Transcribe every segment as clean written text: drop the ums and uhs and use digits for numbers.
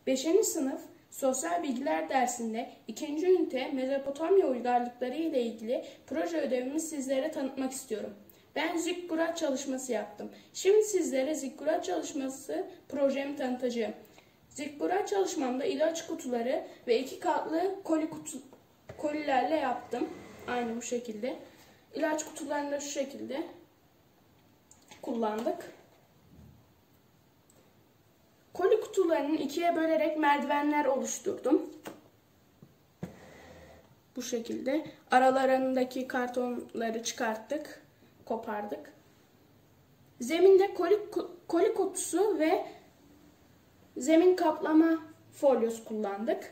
5. sınıf Sosyal Bilgiler dersinde 2. ünite Mezopotamya uygarlıkları ile ilgili proje ödevimi sizlere tanıtmak istiyorum. Ben zikkurat çalışması yaptım. Şimdi sizlere zikkurat çalışması projemi tanıtacağım. Zikkurat çalışmamda ilaç kutuları ve 2 katlı kolilerle yaptım. Aynı bu şekilde. İlaç kutularını da şu şekilde kullandık. Koli kutularını 2'ye bölerek merdivenler oluşturdum. Bu şekilde. Aralarındaki kartonları çıkarttık, kopardık. Zeminde koli kutusu ve zemin kaplama folyosu kullandık.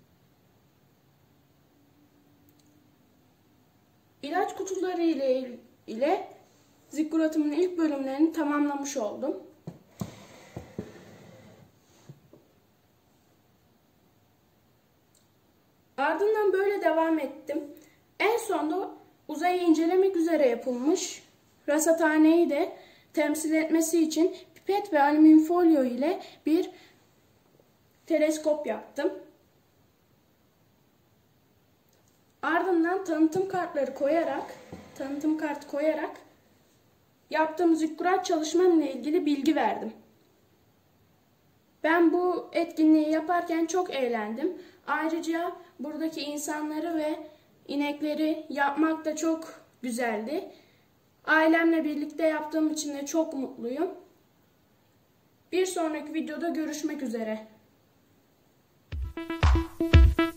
İlaç kutuları ile zikkuratımın ilk bölümlerini tamamlamış oldum. Ardından böyle devam ettim. En sonunda uzayı incelemek üzere yapılmış rasathaneyi de temsil etmesi için pipet ve alüminyum folyo ile bir teleskop yaptım. Ardından tanıtım kartı koyarak yaptığım zikkurat çalışmamla ilgili bilgi verdim. Ben bu etkinliği yaparken çok eğlendim. Ayrıca buradaki insanları ve inekleri yapmak da çok güzeldi. Ailemle birlikte yaptığım için de çok mutluyum. Bir sonraki videoda görüşmek üzere.